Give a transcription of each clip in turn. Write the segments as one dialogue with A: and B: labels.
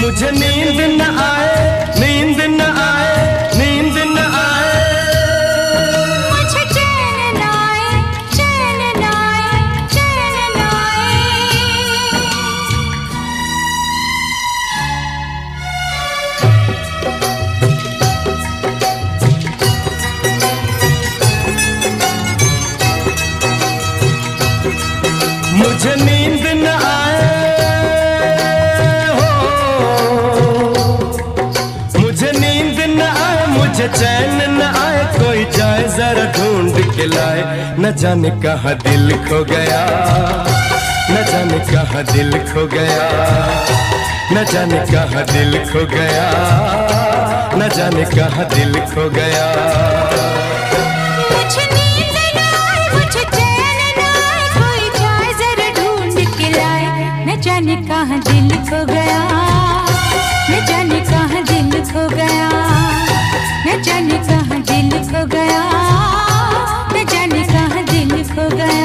A: मुझे नींद न आए, नींद न आए, नींद न आए,
B: मुझे चैन न आए, चैन न आए, चैन न
A: आए। मुझे नींद न आए, मुझे चैन न आए, कोई जाए जरा ढूंढ के लाए। न जाने कहाँ दिल खो गया, न जाने कहाँ दिल खो गया, न जाने कहाँ दिल खो गया, न जाने कहाँ दिल खो गया।
B: मुझे नींद न आए, मुझे चैन न आए, कोई जाए जरा ढूंढ के लाए। न जाने कहाँ दिल खो गया, न जाने कहाँ दिल खो गया, न जाने कहाँ दिल खो गया, न जाने कहाँ दिल खो गया।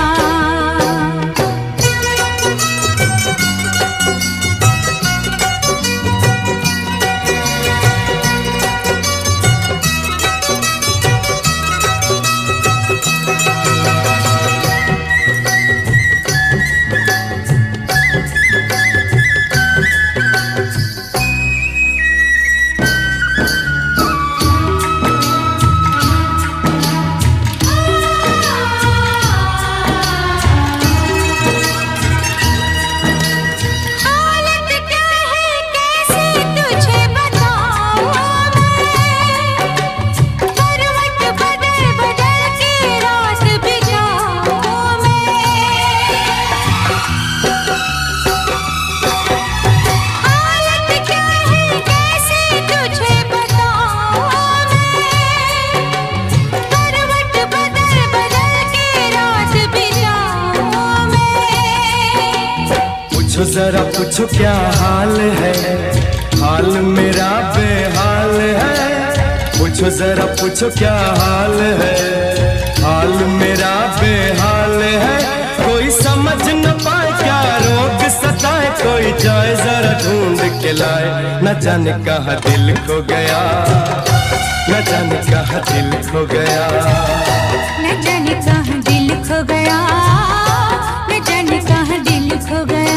A: पूछो जरा पूछो क्या हाल है, हाल मेरा बेहाल है। पूछो जरा पूछो क्या हाल है, हाल मेरा बेहाल है। कोई समझ न पाए क्या रोग सताए, कोई जाए जरा ढूंढ के लाए। न जाने कहाँ दिल खो गया, न जाने कहाँ दिल खो गया,
B: न जाने कहाँ दिल खो गया, न जाने कहाँ दिल खो गया।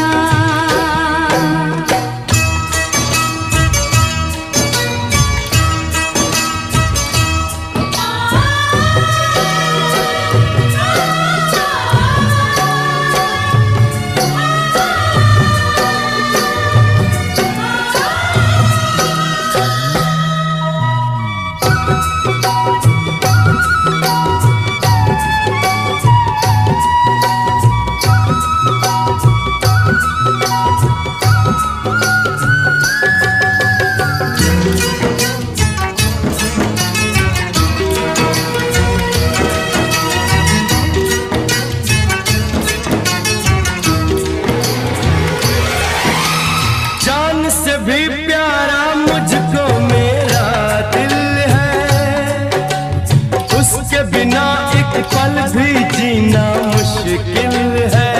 A: से भी प्यारा मुझको मेरा दिल है, उसके बिना एक पल भी जीना मुश्किल है।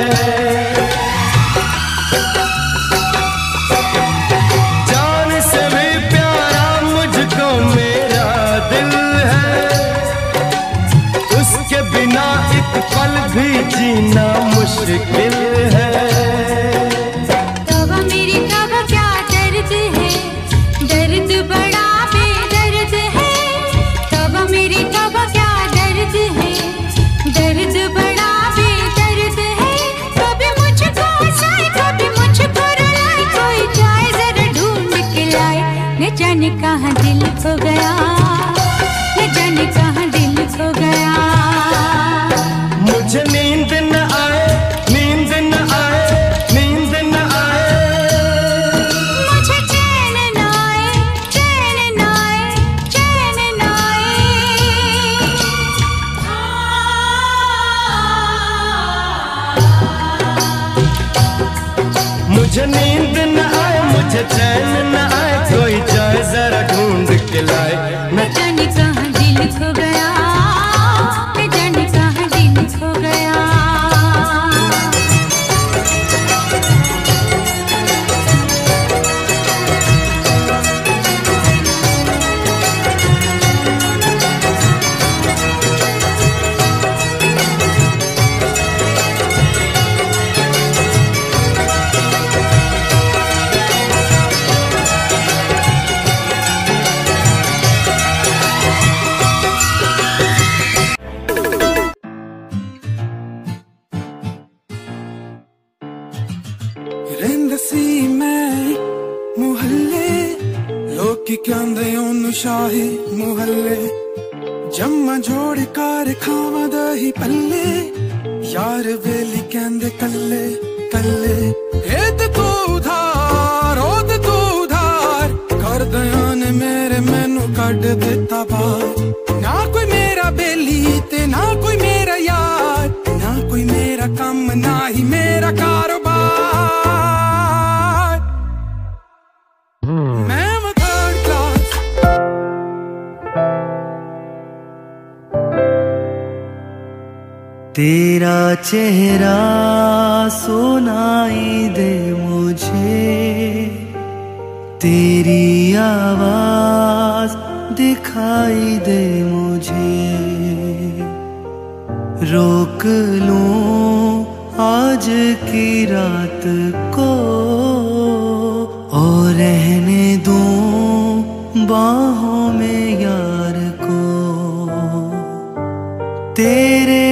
A: जान से भी प्यारा मुझको मेरा दिल है, उसके बिना एक पल भी जीना मुश्किल है।
B: न जाने कहाँ दिल खो गया, न जाने कहाँ दिल खो गया।
A: मुझे नींद न आए, नींद न आए, नींद न आए,
B: मुझे चैन न आए, चैन न आए, चैन न आए।
A: मुझे नींद न आए, मुझे चैन न आए, कोई जाए जरा ढूंढ के लाए।
B: न जाने कहाँ दिल खो गया, न जाने कहाँ दिल खो गया।
C: रेंदसी मैं मुहल्ले लोकी कहंदे ओनु शाही मुहल्ले जम्मा जोड़ कर खावा दही पल्ले यार वेली कहंदे कल्ले कल्ले एद तू उधार ओद तू उधार कर दया ने मेरे मैनू कड दिता बाहर ना कोई मेरा बेली ते ना कोई मेरा यार ना कोई मेरा कम ना ही मेरा कारोबार मैं थर्ड क्लास
A: तेरा चेहरा सुनाई दे मुझे तेरी आवाज दिखाई दे मुझे रोक लूं आज की रात को और रहने दूं बाहों में यार को तेरे